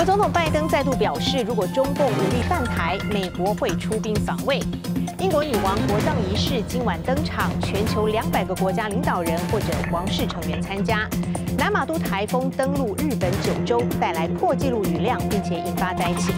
国总统拜登再度表示，如果中共武力犯台，美国会出兵防卫。英国女王国葬仪式今晚登场，全球200个国家领导人或者王室成员参加。南马都台风登陆日本9州，带来破纪录雨量，并且引发灾情。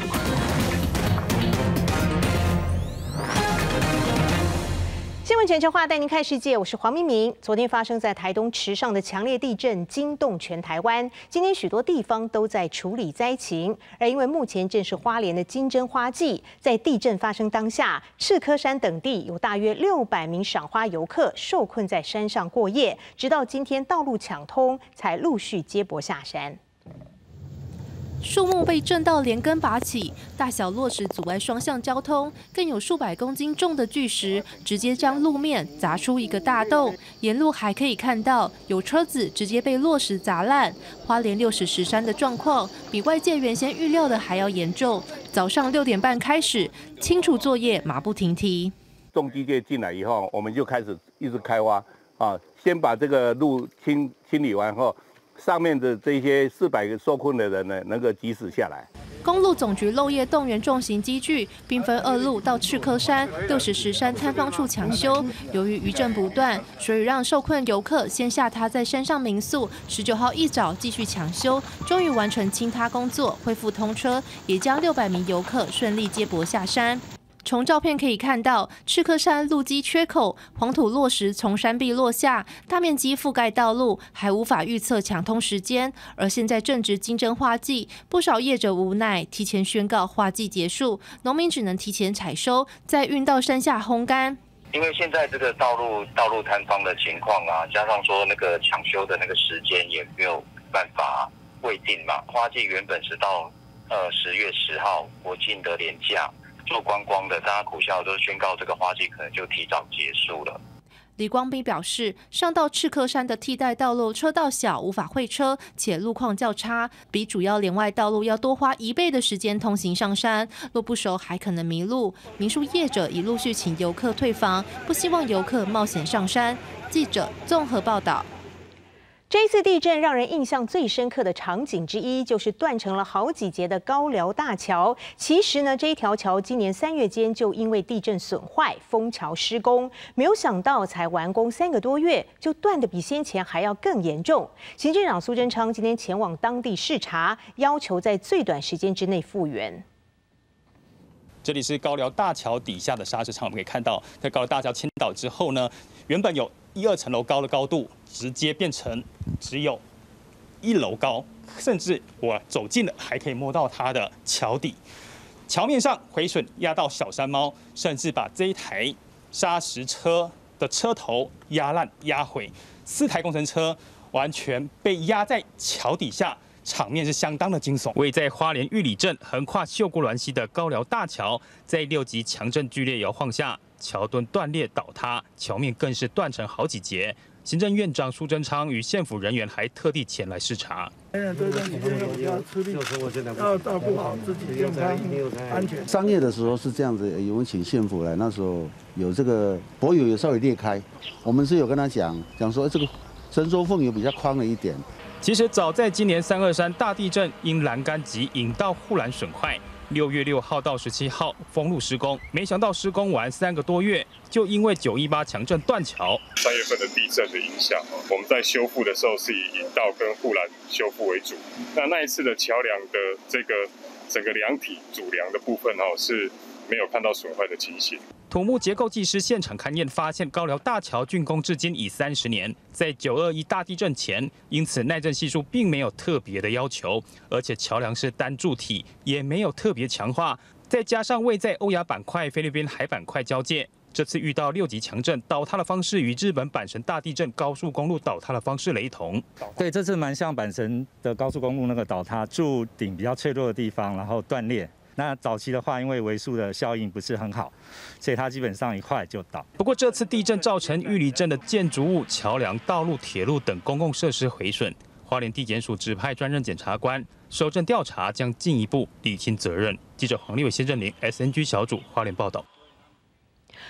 新闻全球化带您看世界，我是黄明明。昨天发生在台东池上的强烈地震惊动全台湾，今天许多地方都在处理灾情。而因为目前正是花莲的金针花季，在地震发生当下，赤科山等地有大约600名赏花游客受困在山上过夜，直到今天道路抢通，才陆续接驳下山。 树木被震到连根拔起，大小落石阻碍双向交通，更有数百公斤重的巨石直接将路面砸出一个大洞。沿路还可以看到有车子直接被落石砸烂。花莲60石山的状况比外界原先预料的还要严重。早上6点半开始清除作业，马不停蹄。 重机械进来以后，我们就开始一直开挖啊，先把这个路清理完后。上面的这些400个受困的人呢，能够及时下来。 公路总局漏夜动员重型机具，并分2路到赤科山、60石山坍方处抢修。由于余震不断，所以让受困游客先下榻在山上民宿。19号一早继续抢修，终于完成清塌工作，恢复通车，也将600名游客顺利接驳下山。从照片可以看到，赤科山路基缺口，黄土落石从山壁落下，大面积覆盖道路，还无法预测抢通时间。而现在正值金针花季，不少业者无奈提前宣告花季结束，农民只能提前采收，再运到山下烘干。 因为现在这个道路坍方的情况啊，加上说那个抢修的那个时间也没有办法未定嘛。花季原本是到10月10号国庆的连假。做观光的，大家苦笑都宣告这个花季可能就提早结束了。 李光斌表示，上到赤科山的替代道路车道小，无法会车，且路况较差，比主要连外道路要多花1倍的时间通行上山，路不熟还可能迷路。民宿业者已陆续请游客退房，不希望游客冒险上山。记者综合报道。 这一次地震让人印象最深刻的场景之一，就是断成了好几节的高寮大桥。其实呢，这一条桥今年3月间就因为地震损坏，封桥施工，没有想到才完工3个多月，就断得比先前还要更严重。行政长苏贞昌今天前往当地视察，要求在最短时间之内复原。 这里是高寮大桥底下的砂石场，我们可以看到，在高寮大桥倾倒之后呢，原本有1、2层楼高的高度，直接变成只有1楼高，甚至我走近了还可以摸到它的桥底。桥面上毁损压到小山猫，甚至把这一台砂石车的车头压烂压毁，4台工程车完全被压在桥底下。场面是相当的惊悚。位在花莲玉里镇横跨秀姑峦溪的高寮大桥，在6级强震剧烈摇晃下，桥墩断裂倒塌，桥面更是断成好几截。行政院长苏贞昌与县府人员还特地前来视察。 这段期间要比较吃力，要照顾好自己健康安全。 3月的时候是这样子，有请县府来，那时候有这个柏油有稍微裂开，我们是有跟他讲说这个承受缝有比较宽了一点。 其实早在今年323大地震，因栏杆及引道护栏损坏，6月6号到17号封路施工，没想到施工完3个多月，就因为918强震断桥。 3月份的地震的影响，我们在修复的时候是以引道跟护栏修复为主。那一次的桥梁的这个整个梁体主梁的部分是没有看到损坏的情形。 土木结构技师现场勘验发现，高寮大桥竣工至今已30年，在921大地震前，因此耐震系数并没有特别的要求，而且桥梁是单柱体，也没有特别强化。再加上位在欧亚板块、菲律宾海板块交界，这次遇到6级强震，倒塌的方式与日本阪神大地震高速公路倒塌的方式雷同。 对，这次蛮像阪神的高速公路那个倒塌，柱顶比较脆弱的地方，然后断裂。那早期的话，因为微速的效应不是很好，所以它基本上一块就倒。 不过这次地震造成玉里镇的建筑物、桥梁、道路、铁路等公共设施毁损，花莲地检署指派专任检察官搜证调查，将进一步厘清责任。记者黄立伟、谢振林 SNG 小组花莲报道。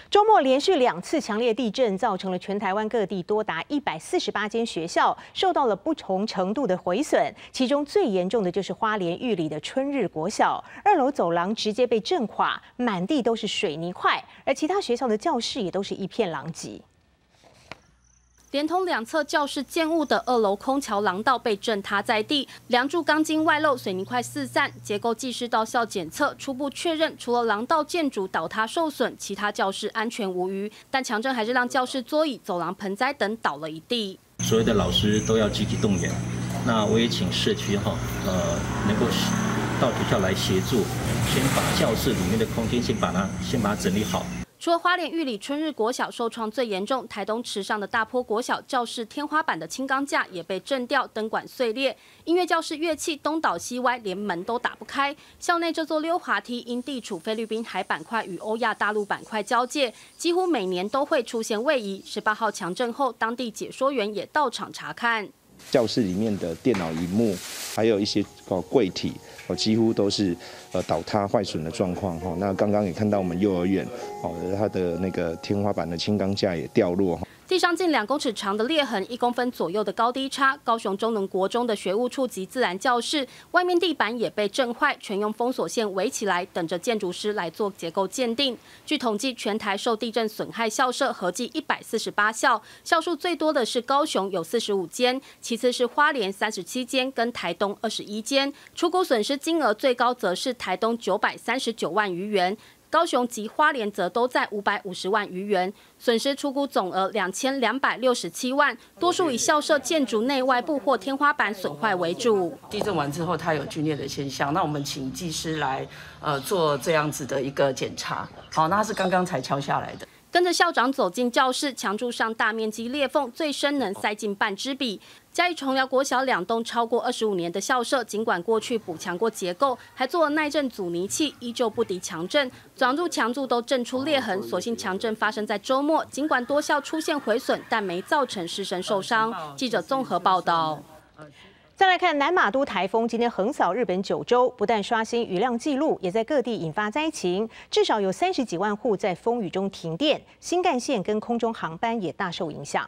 周末连续2次强烈地震，造成了全台湾各地多达148间学校受到了不同程度的毁损。其中最严重的就是花莲玉里的春日国小，2楼走廊直接被震垮，满地都是水泥块，而其他学校的教室也都是一片狼藉。 连通2侧教室建物的2楼空桥廊道被震塌在地，梁柱钢筋外露，水泥块四散。结构技师到校检测，初步确认，除了廊道建筑倒塌受损，其他教室安全无虞。但强震还是让教室桌椅、走廊盆栽等倒了一地。 所有的老师都要积极动员。那我也请社区能够到学校来协助，先把教室里面的空间先把它整理好。 除了花莲玉里春日国小受创最严重，台东池上的大坡国小教室天花板的轻钢架也被震掉，灯管碎裂，音乐教室乐器东倒西歪，连门都打不开。校内这座溜滑梯因地处菲律宾海板块与欧亚大陆板块交界，几乎每年都会出现位移。18号强震后，当地解说员也到场查看。 教室里面的电脑萤幕，还有一些柜体，几乎都是倒塌坏损的状况。那刚刚也看到我们幼儿园，它的那个天花板的轻钢架也掉落。 地上近2公尺长的裂痕，1公分左右的高低差。高雄中能国中的学务处及自然教室，外面地板也被震坏，全用封锁线围起来，等着建筑师来做结构鉴定。据统计，全台受地震损害校舍合计148校，校数最多的是高雄有45间，其次是花莲37间，跟台东21间。出估损失金额最高则是台东939万余元。 高雄及花莲则都在550万余元，损失初估总额2267万，多数以校舍建筑内外部或天花板损坏为主。 地震完之后，它有龟裂的现象，那我们请技师来做这样子的一个检查。好，那它是刚刚才敲下来的。 跟着校长走进教室，墙柱上大面积裂缝，最深能塞进半支笔。嘉义崇寮国小2栋超过25年的校舍，尽管过去补强过结构，还做了耐震阻尼器，依旧不敌强震，转入墙柱都震出裂痕。所幸强震发生在周末，尽管多校出现毁损，但没造成师生受伤。记者综合报道。 再来看南马都台风，今天横扫日本9州，不但刷新雨量纪录，也在各地引发灾情，至少有30几万户在风雨中停电，新干线跟空中航班也大受影响。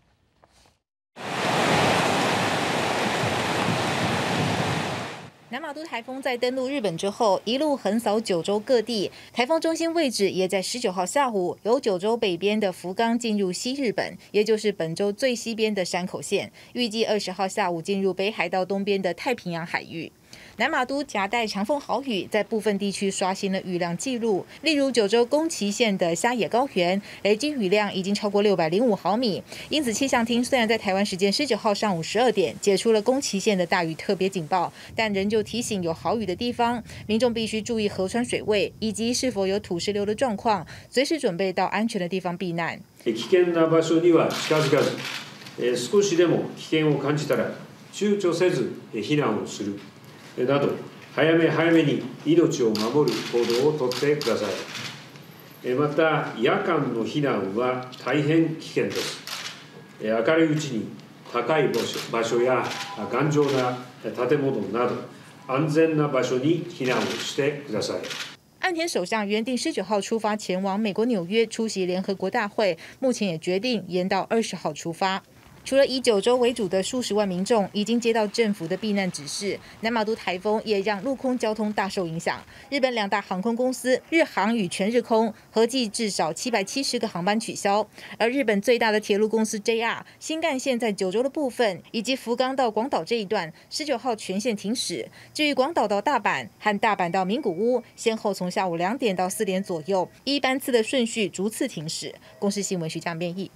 南马都台风在登陆日本之后，一路横扫9州各地。台风中心位置也在19号下午，由9州北边的福冈进入西日本，也就是本州最西边的山口县。预计20号下午进入北海道东边的太平洋海域。 南马都夹带强风豪雨，在部分地区刷新了雨量纪录。例如九州宫崎县的虾野高原，累积雨量已经超过605毫米。因此，气象厅虽然在台湾时间19号上午12点解除了宫崎县的大雨特别警报，但仍旧提醒有豪雨的地方，民众必须注意河川水位以及是否有土石流的状况，随时准备到安全的地方避難。 危険な場所には近づかず、少しでも危険を感じたら躊躇せず避難をする。 など早め早めに命を守る行動をとってください。また夜間の避難は大変危険です。明るいうちに高い場所や頑丈な建物など安全な場所に避難をしてください。 岸田首相原定19号出发前往美国纽约出席联合国大会，目前也决定延到20号出发。 除了以9州为主的数十万民众已经接到政府的避难指示，南马都台风也让陆空交通大受影响。日本2大航空公司日航与全日空合计至少770个航班取消，而日本最大的铁路公司 JR 新干线在9州的部分以及福冈到广岛这一段19号全线停驶。至于广岛到大阪和大阪到名古屋，先后从下午2点到4点左右，依班次的顺序逐次停驶。公视新闻徐江编译。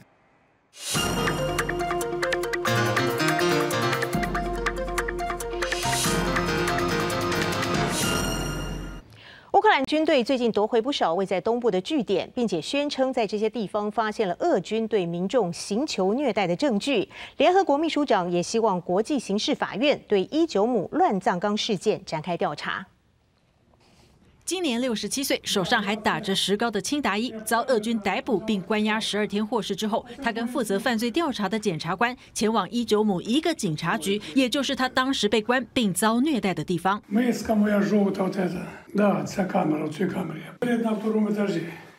乌克兰军队最近夺回不少位在东部的据点，并且宣称在这些地方发现了俄军对民众刑求虐待的证据。联合国秘书长也希望国际刑事法院对伊久姆乱葬岗事件展开调查。 今年67岁，手上还打着石膏的钦达伊遭俄军逮捕并关押12天获释之后，他跟负责犯罪调查的检察官前往伊久姆一个警察局，也就是他当时被关并遭虐待的地方。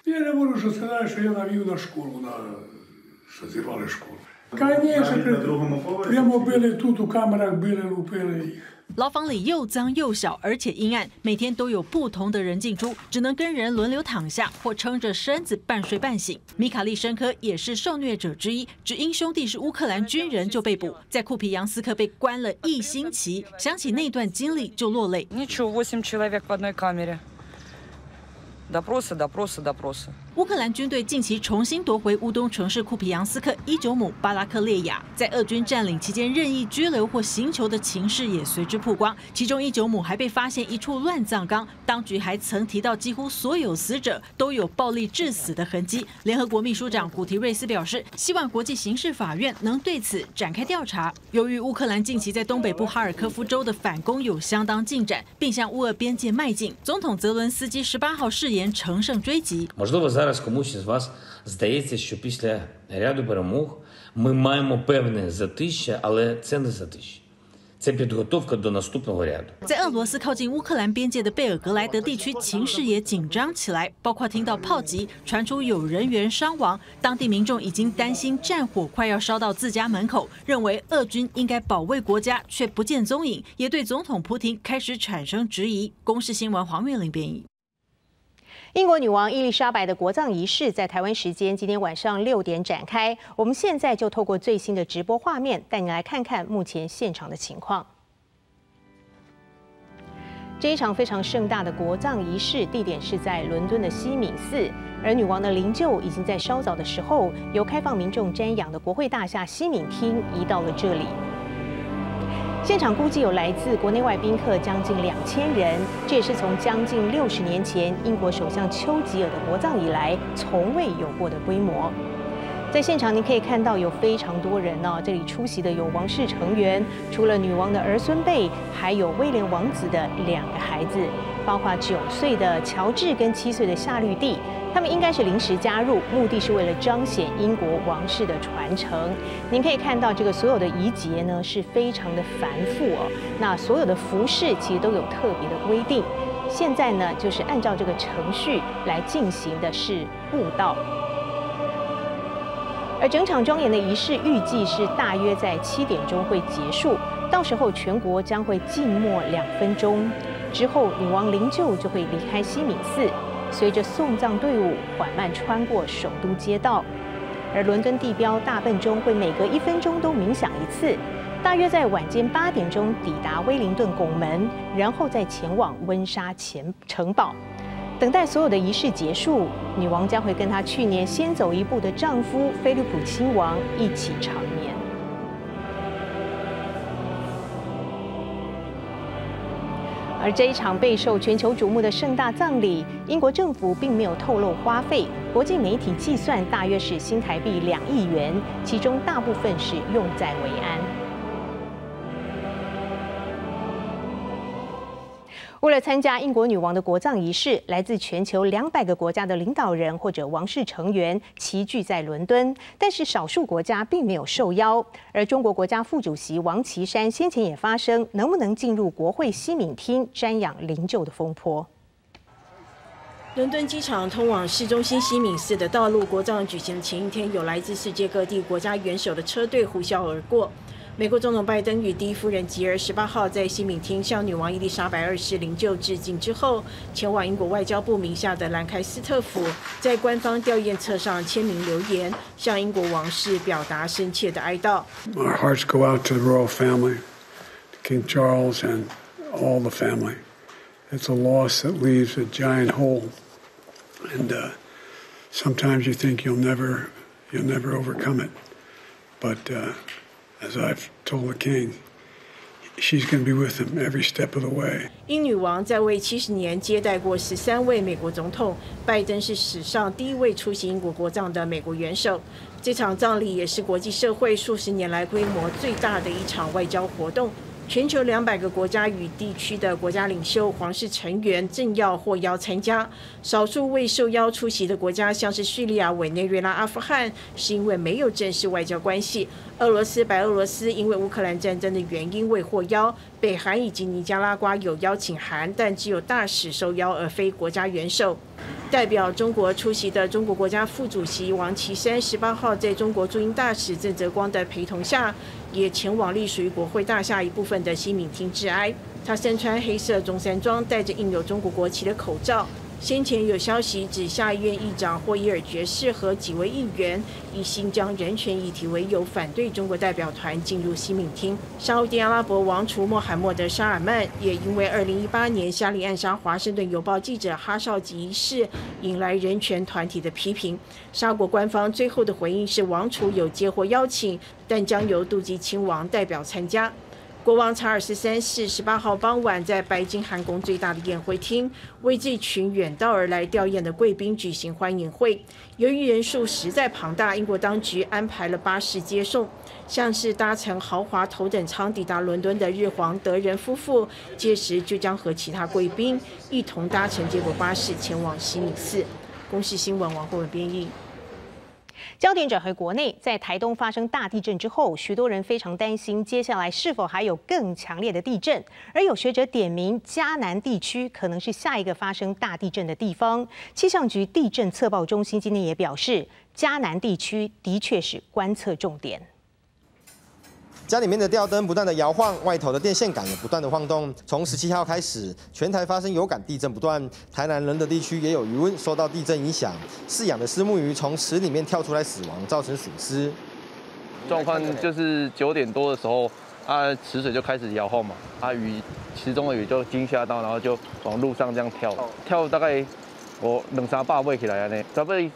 Я не можу, що це знаю, що я навів на школу, що зірвали школу. Звісно, прямо били тут, у камерах били, лупили їх。 牢房里又脏又小，而且阴暗，每天都有不同的人进出，只能跟人轮流躺下或撑着身子半睡半醒。米卡利申科也是受虐者之一，只因兄弟是乌克兰军人就被捕，在库皮扬斯克被关了1星期，想起那段经历就落泪。 Ничего, 8 человек в одной камере. Допросы. 乌克兰军队近期重新夺回乌东城市库皮扬斯克伊久姆巴拉克列亚，在俄军占领期间任意拘留或刑求的情势也随之曝光。其中伊久姆还被发现一处乱葬岗，当局还曾提到几乎所有死者都有暴力致死的痕迹。联合国秘书长古提瑞斯表示，希望国际刑事法院能对此展开调查。由于乌克兰近期在东北部哈尔科夫州的反攻有相当进展，并向乌俄边界迈进，总统泽伦斯基18号誓言乘胜追击。 Зараз комусь із вас здається, що після ряду перемог ми маємо певне затища, але це не затища. Це підготовка до наступного ряду. 在俄罗斯靠近乌克兰边界的贝尔格莱德地区，情势也紧张起来，包括听到炮击，传出有人员伤亡，当地民众已经担心战火快要烧到自家门口，认为俄军应该保卫国家，却不见踪影，也对总统普廷开始产生质疑。公视新闻黄月玲编译。 英国女王伊丽莎白的国葬仪式在台湾时间今天晚上6点展开。我们现在就透过最新的直播画面，带你来看看目前现场的情况。这一场非常盛大的国葬仪式，地点是在伦敦的西敏寺，而女王的灵柩已经在稍早的时候由开放民众瞻仰的国会大厦西敏厅移到了这里。 现场估计有来自国内外宾客将近2000人，这也是从将近60年前英国首相丘吉尔的国葬以来从未有过的规模。在现场，您可以看到有非常多人哦，这里出席的有王室成员，除了女王的儿孙辈，还有威廉王子的2个孩子，包括9岁的乔治跟7岁的夏绿蒂。 他们应该是临时加入，目的是为了彰显英国王室的传承。您可以看到，这个所有的仪节呢是非常的繁复哦。那所有的服饰其实都有特别的规定。现在呢，就是按照这个程序来进行的是布道。而整场庄严的仪式预计是大约在7点钟会结束，到时候全国将会静默2分钟，之后女王灵柩就会离开西敏寺。 随着送葬队伍缓慢穿过首都街道，而伦敦地标大笨钟会每隔1分钟都鸣响1次，大约在晚间8点钟抵达威灵顿拱门，然后再前往温莎城堡。等待所有的仪式结束，女王将会跟她去年先走一步的丈夫菲利普亲王一起长眠。 而这一场备受全球瞩目的盛大葬礼，英国政府并没有透露花费，国际媒体计算大约是新台币2亿元，其中大部分是用在维安。为了参加英国女王的国葬仪式，来自全球200个国家的领导人或者王室成员齐聚在伦敦，但是少数国家并没有受邀。而中国国家副主席王岐山先前也发声，能不能进入国会西敏厅瞻仰灵柩的风波。 伦敦机场通往市中心西敏寺的道路，国葬举行的前一天，有来自世界各地国家元首的车队呼啸而过。 美国总统拜登与第一夫人吉尔18号在西敏厅向女王伊丽莎白2世灵柩致敬之后，前往英国外交部名下的兰开斯特府，在官方吊唁册上签名留言，向英国王室表达深切的哀悼。 Our hearts go out to the royal family, to King Charles and all the family. It's a loss that leaves a giant hole, and sometimes you think you'll never overcome it, but. As I've told the king, she's going to be with him every step of the way. 英女王在位70年，接待过13位美国总统。拜登是史上第1位出席英国国葬的美国元首。这场葬礼也是国际社会数十年来规模最大的一场外交活动。全球200个国家与地区的国家领袖、皇室成员、政要获邀参加。少数未受邀出席的国家，像是叙利亚、委内瑞拉、阿富汗，是因为没有正式外交关系。俄罗斯、白俄罗斯因为乌克兰战争的原因未获邀。北韩以及尼加拉瓜有邀请函，但只有大使受邀，而非国家元首。 代表中国出席的中国国家副主席王岐山18号在中国驻英大使郑泽光的陪同下，也前往隶属于国会大厦一部分的西敏厅致哀。他身穿黑色中山装，戴着印有中国国旗的口罩。先前有消息指，下议院议长霍伊尔爵士和几位议员以新疆人权议题为由，反对中国代表团进入西敏厅。沙烏地阿拉伯王储穆罕默德·沙尔曼也因为2018年夏利暗杀华盛顿邮报记者哈绍吉一事，引来人权团体的批评。沙国官方最后的回应是，王储有接获邀请，但将由杜基亲王代表参加。国王查尔斯3世18号傍晚在白金汉宫最大的宴会厅，为这群远道而来吊唁的贵宾举行欢迎会。由于人数实在庞大，英国当局安排了巴士接送。像是搭乘豪华头等舱抵达伦敦的日皇德仁夫妇，届时就将和其他贵宾一同搭乘接驳巴士前往西敏寺。公视新闻王慧文编译。 焦点转回国内，在台东发生大地震之后，许多人非常担心接下来是否还有更强烈的地震。而有学者点名嘉南地区可能是下一个发生大地震的地方。气象局地震测报中心今天也表示，嘉南地区的确是观测重点。 家里面的吊灯不断的摇晃，外头的电线杆也不断的晃动。从17号开始，全台发生有感地震不断，台南仁德地区也有渔翁受到地震影响，饲养的虱目鱼从池里面跳出来死亡，造成损失。 状况就是9点多的时候，池水就开始摇晃嘛，鱼池中的鱼就惊吓到，然后就往路上这样跳大概200-300尾起来安尼，差不多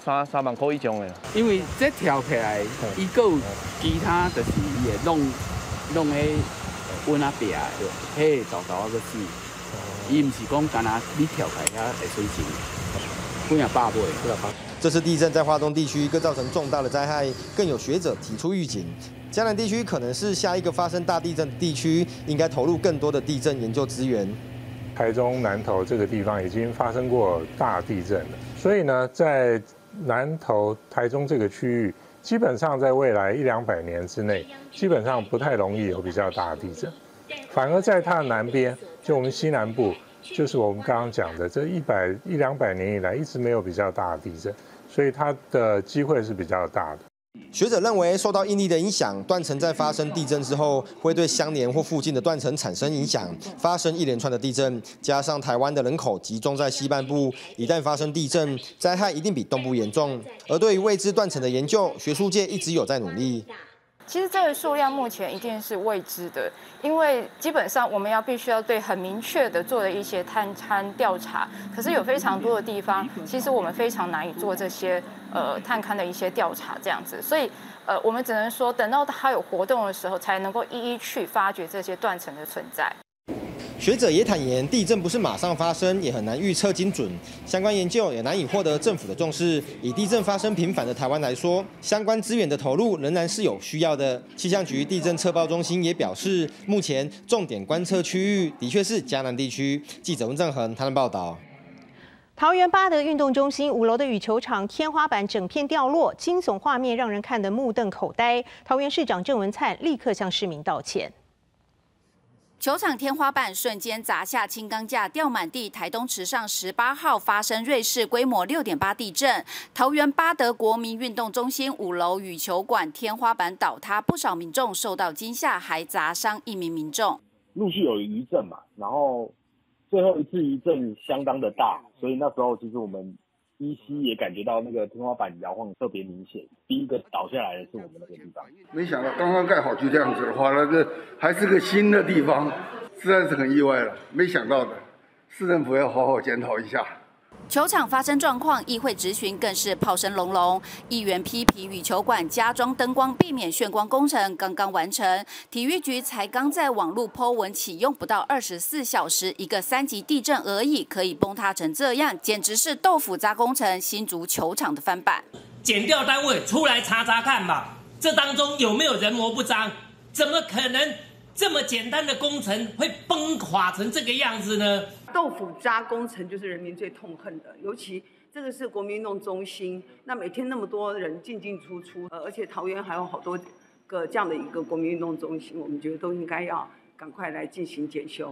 3万块以上的。 因为这跳起来，伊个有其他就是伊会弄迄温啊壁，迄豆豆个死。伊唔是讲干那你跳起来会损失，几啊百尾。 这次地震在花东地区更造成重大的灾害，更有学者提出预警，嘉南地区可能是下一个发生大地震的地区，应该投入更多的地震研究资源。 台中南投这个地方已经发生过大地震了，所以呢，在南投、台中这个区域，基本上在未来100-200年之内，基本上不太容易有比较大的地震。反而在它的南边，就我们西南部，就是我们刚刚讲的这100-200年以来一直没有比较大的地震，所以它的机会是比较大的。 学者认为，受到应力的影响，断层在发生地震之后，会对相连或附近的断层产生影响，发生一连串的地震。加上台湾的人口集中在西半部，一旦发生地震，灾害一定比东部严重。而对于未知断层的研究，学术界一直有在努力。 其实这个数量目前一定是未知的，因为基本上我们必须要对很明确的做的一些探勘调查，可是有非常多的地方，其实我们非常难以做这些探勘的一些调查这样子，所以我们只能说等到它有活动的时候，才能够一一去发掘这些断层的存在。 学者也坦言，地震不是马上发生，也很难预测精准，相关研究也难以获得政府的重视。以地震发生频繁的台湾来说，相关资源的投入仍然是有需要的。气象局地震测报中心也表示，目前重点观测区域的确是嘉南地区。记者温正恒台南报道。 桃园八德运动中心5楼的羽球场天花板整片掉落，惊悚画面让人看得目瞪口呆。桃园市长郑文灿立刻向市民道歉。 球场天花板瞬间砸下轻钢架，掉满地。台东池上18号发生瑞士规模6.8地震，桃园八德国民运动中心5楼羽球馆天花板倒塌，不少民众受到惊吓，还砸伤1名民众。 陆续有余震嘛，然后最后一次余震相当的大，所以那时候其实我们依稀也感觉到那个天花板摇晃特别明显。第一个倒下来的是我们那个地方。 没想到刚刚盖好就这样子的话，那个还是个新的地方，实在是很意外了。没想到的，市政府要好好检讨一下。 球场发生状况，议会质询更是炮声隆隆。议员批评羽球馆加装灯光，避免眩光工程刚刚完成，体育局才刚在网络 po 文启用不到24小时，一个3级地震而已，可以崩塌成这样，简直是豆腐渣工程，新竹球场的翻版。 检调单位出来查查看吧，这当中有没有人模不彰？怎么可能这么简单的工程会崩垮成这个样子呢？ 豆腐渣工程就是人民最痛恨的，尤其这个是国民运动中心，那每天那么多人进进出出，而且桃园还有好多个这样的一个国民运动中心，我们觉得都应该要赶快来进行检修。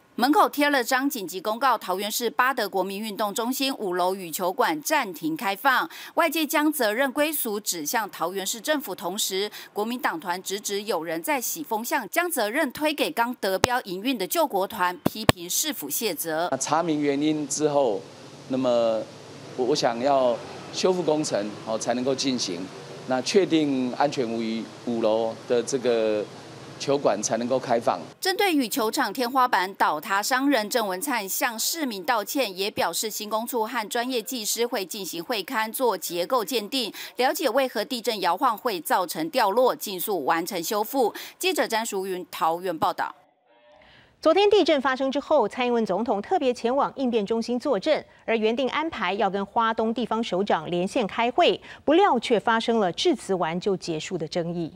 门口贴了张紧急公告，桃园市八德国民运动中心5楼羽球馆暂停开放，外界将责任归属指向桃园市政府，同时国民党团直指有人在洗风向，将责任推给刚得标营运的救国团，批评市府卸责。 查明原因之后，那么我想要修复工程才能够进行，那确定安全无虞，5楼的这个球馆才能够开放。 针对羽球场天花板倒塌伤人，郑文灿向市民道歉，也表示新工处和专业技师会进行会勘做结构鉴定，了解为何地震摇晃会造成掉落，尽速完成修复。记者詹淑云桃园报道。 昨天地震发生之后，蔡英文总统特别前往应变中心坐镇，而原定安排要跟花东地方首长连线开会，不料却发生了致辞完就结束的争议。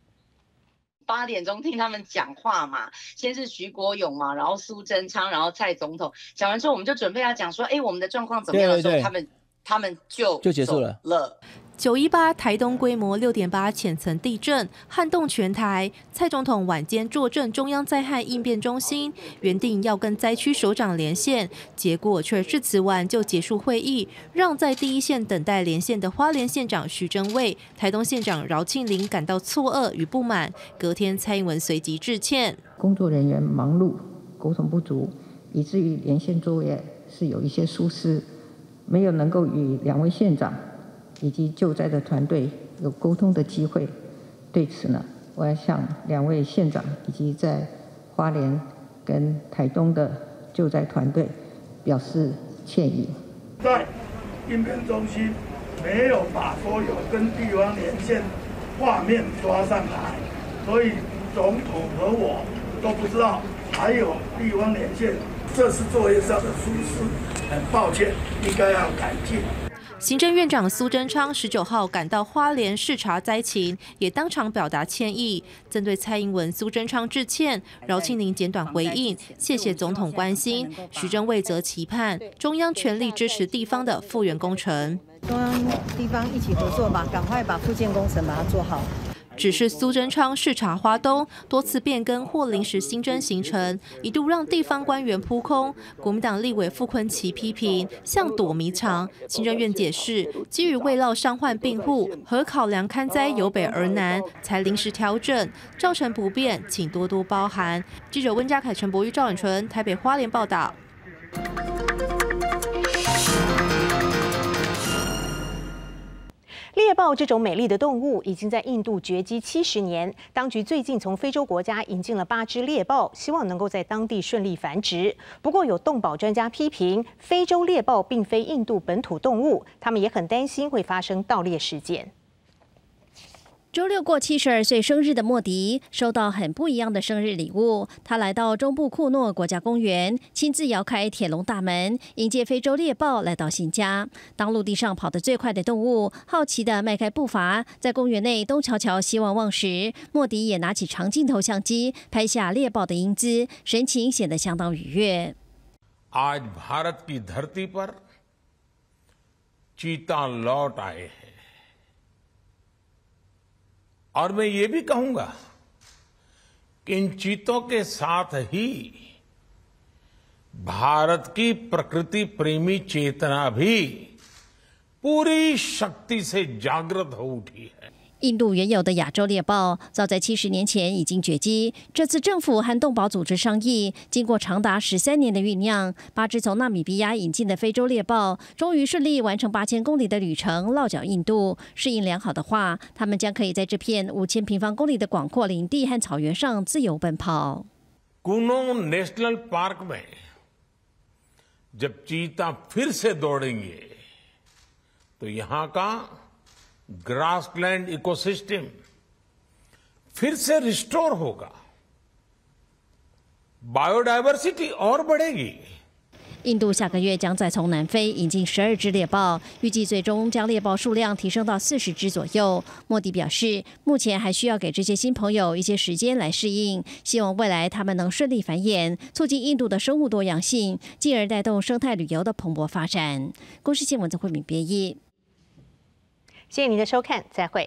8点钟听他们讲话嘛，先是徐国勇嘛，然后苏贞昌，然后蔡总统讲完之后，我们就准备要讲说，我们的状况怎么样的时候，他们就结束了。 918台东规模6.8浅层地震撼动全台，蔡总统晚间坐镇中央灾害应变中心，原定要跟灾区首长连线，结果却致辞完就结束会议，让在第一线等待连线的花莲县长徐榛蔚、台东县长饶庆铃感到错愕与不满。隔天蔡英文随即致歉， 工作人员忙碌，沟通不足，以至于连线作业是有一些疏失，没有能够与2位县长以及救灾的团队有沟通的机会。对此呢，我要向2位县长以及在花莲跟台东的救灾团队表示歉意。 在应变中心没有把所有跟地方连线画面抓上来，所以总统和我都不知道还有地方连线，这是作业上的疏失，很抱歉，应该要改进。 行政院长苏贞昌19号赶到花莲视察灾情，也当场表达歉意。针对蔡英文、苏贞昌致歉，饶庆铃简短回应，谢谢总统关心。徐榛蔚则期盼中央全力支持地方的复原工程， 中央地方一起合作吧，赶快把复建工程把它做好。 只是苏贞昌视察花东，多次变更或临时新增行程，一度让地方官员扑空。国民党立委傅崑萁批评像躲迷藏。行政院解释，基于未落伤患病户和考量勘灾由北而南，才临时调整，造成不便，请多多包涵。记者温家凯、陈柏宇、赵远纯台北花莲报道。 猎豹这种美丽的动物已经在印度绝迹70年，当局最近从非洲国家引进了8只猎豹，希望能够在当地顺利繁殖。不过有动保专家批评，非洲猎豹并非印度本土动物，他们也很担心会发生盗猎事件。 周六过72岁生日的莫迪收到很不一样的生日礼物。他来到中部库诺国家公园，亲自摇开铁笼大门，迎接非洲猎豹来到新家。当陆地上跑得最快的动物，好奇地迈开步伐，在公园内东瞧瞧西望望时，莫迪也拿起长镜头相机拍下猎豹的英姿，神情显得相当愉悦。 आज भारत की धरती पर चीता लौट आए हैं और मैं ये भी कहूंगा कि इन चीतों के साथ ही भारत की प्रकृति प्रेमी चेतना भी पूरी शक्ति से जागृत हो उठी है。 印度原有的亚洲猎豹早在70年前已经绝迹，这次政府和动保组织商议，经过长达13年的酝酿，8只从纳米比亚引进的非洲猎豹终于顺利完成8000公里的旅程，落脚印度。适应良好的话，它们将可以在这片5000平方公里的广阔领地和草原上自由奔跑。 कुनो नेशनल पार्क में जब चीता फिर से दौड़ेंगे तो यहाँ का ग्रासलैंड इकोसिस्टम फिर से रिस्टोर होगा, बायोडायवर्सिटी और बढ़ेगी। 印度下个月将再从南非引进12只猎豹，预计最终将猎豹数量提升到40只左右。莫迪表示，目前还需要给这些新朋友一些时间来适应，希望未来他们能顺利繁衍，促进印度的生物多样性，进而带动生态旅游的蓬勃发展。公视新闻曾慧敏编译。 谢谢您的收看，再会。